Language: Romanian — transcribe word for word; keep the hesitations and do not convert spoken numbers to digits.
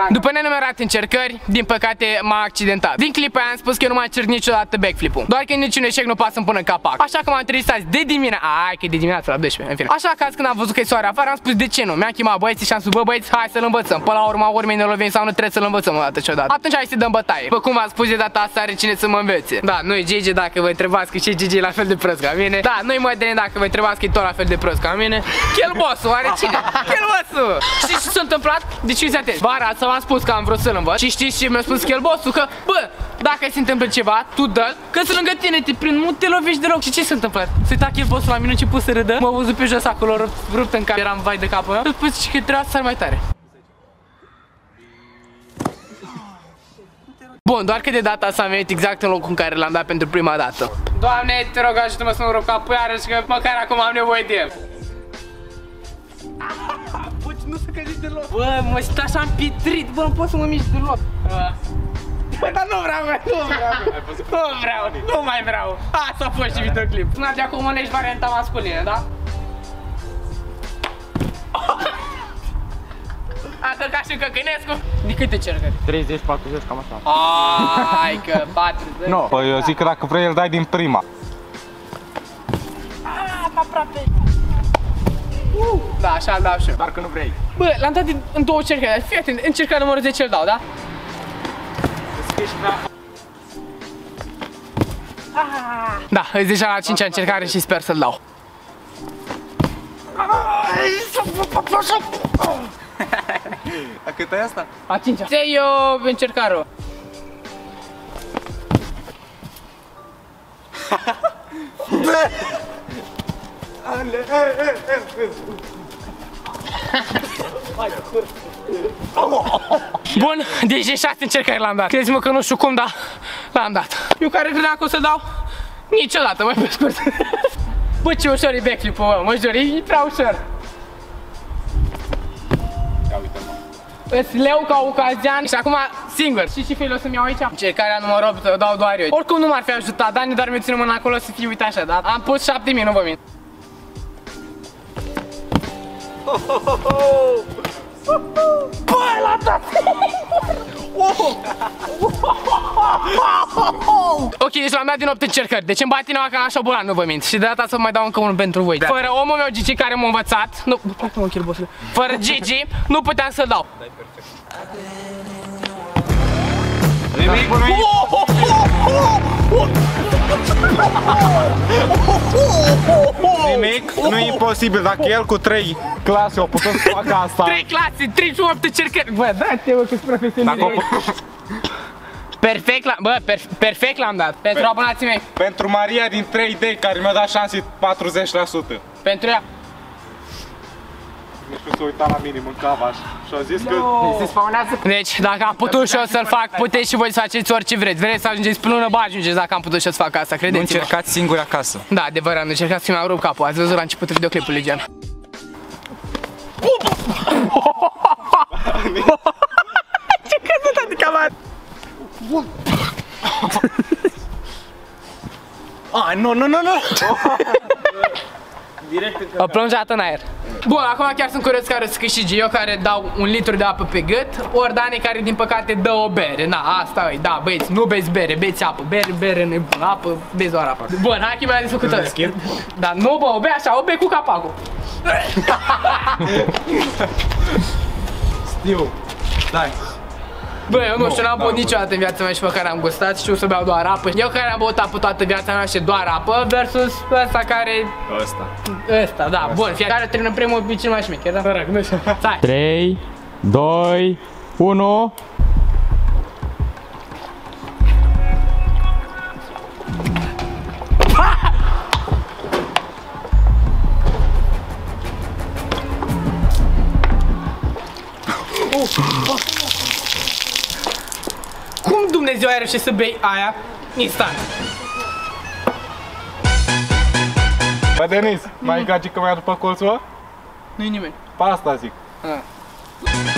Era... După nenumerate încercări, din păcate m-a accidentat. Din clipa aia am spus că eu nu mai încerc niciodată backflip-ul. Doar că niciun eșec nu poate să-mi pună capac. Așa că m-am trezit azi de dimineața. Ai că de dimineața la douăsprezece, în fine. Așa că azi când am văzut că e soare afară, am spus de ce nu. Mi-am chemat băieții și am spus, bă băieți, hai să-l învățăm. Până la urma urmei ne lovim sau nu trebuie să-l învățăm o dată și o dată. Atunci hai să dăm bătaie. După cum v-am spus de data asta are cine să mă învețe. Da, nu-i Gigi dacă vă întrebați că și Gigi e la fel de prost ca mine. Da, nu-i Mădălin dacă vă întrebați că e tot la fel de prost ca mine. Chelbosul, are cine? Chelbosul! Știți ce s-a întâmplat? Deci fiți atenți. Vara asta v-am spus că am vrut să-l învăț. Și știți ce mi-a spus Chelbosul? Că, bă, dacă se întâmplă ceva, tu dă-l, că sunt lângă tine, te prind, nu te lovești deloc. Și ce s-a întâmplat? S-a uitat Chelbosul la mine, a început să râdă. M-a văzut pe jos acolo, rupt în cap, eram vai de capul meu. Și a spus că trebuia să sar mai tare. Bun, doar că de data asta am venit exact în locul în care l-am dat pentru prima dată. Doamne, te rog, ajută-mă să nu rup capul iarăși, că măcar acum am nevoie de el. Bă, nu să căziți deloc. Bă, mă simt așa împietrit, bă, nu pot să mă mișc deloc. Bă, dar nu vreau, bă, nu vreau. Nu vreau, nu mai vreau. Asta a fost și videoclip. Până de acum mă lești varianta masculină, da? A călcat și Căcănescu. De câte cercări? treizeci, patruzeci, cam așa. Ai că patruzeci. Nu, păi eu zic că dacă vrei îl dai din prima. Aaa, aproape. Uh, da, așa îl dau și eu. Dar că nu vrei. Bă, l-am dat în două cercări. Fii atent, încercarea numărul zece îl dau, da? Da, îți deja la cincea încercare și sper să-l dau. A cât e asta? A cincea. Se eu încercară. Bun, deci de șase încercări l-am dat. Crezi-mă că nu știu cum, dar l-am dat. Eu care credeam că o să dau niciodată, mai pe scurt. Bă, ce ușor e backflip-ul, bă, mă jur, e prea ușor. Ia uite-mă. Îți leu ca ocazian și acum singur. Și ce fel o să-mi iau aici? Încercarea numărul opt, o dau doar eu. Oricum nu m-ar fi ajutat, Dani doar mi-a ținut mâna acolo să fie, uite așa, da? Am pus șapte mii, nu vă mint. Bă, l-am dat! Ok, deci l-am dat din opt încercări. Deci îmi bate inima ca așa bolan, nu vă mint. Și de data să mai dau încă unul pentru voi. Fără omul meu Gigi care m-a învățat, nu, mă chilbosule. Fără Gigi, nu puteam să dau. Dai perfect. Nimic, Nimic, nu e imposibil. Dacă el cu trei clase o putut să facă asta. trei clase, treizeci și opt încercări. Bă, da-te, bă, că-s profesionist. Perfect l-am, bă, per, perfect l-am dat. Pentru abonații mei. Pentru Maria din trei D care mi-a dat șanse patruzeci la sută. Pentru ea. Nu știu să uita la minim în cavaș și a zis că... Se spawnează. Deci, dacă am putut și eu să-l fac, puteți și voi să faceți orice vreți. Vreți să ajungeți pe lună, bă, ajungeți dacă am putut și eu să fac asta, credeți-mă. Nu încercați singuri acasă. Da, adevărat, nu încercați să mi-am rupt capul. Ați văzut la începutul videoclipului, Gian. Ce căzut adică, mă? Ah, nu, nu, nu, nu! O plonjat în aer. Bun, acum chiar sunt curios care să câștige. Eu care dau un litru de apă pe gât, ori Dani care din păcate dă o bere. Na, asta e, da, băieți, nu beți bere, beți apă. Bere, bere, nu apă, beți doar apă. Bun, hai că mi-a desfăcut ăsta. Da, nu bă, o bei așa, o bei cu capacul. Știu. Dai. Bă, eu nu știu, n-am băut niciodată în viața mea și măcar am gustat, știu să beau doar apă. Eu care am băut apă toată viața mea și doar apă versus ăsta care... Ăsta. Ăsta, da, bun, fiecare termină primul e cel mai șmecher, da? Corect, nu știu. Stai. trei, doi, unu. Cum Dumnezeu ai reușit să bei aia instant? Bă, Denis, mai gagică mai după colțul ăla? Nu-i nimeni. Pe asta zic. Ah.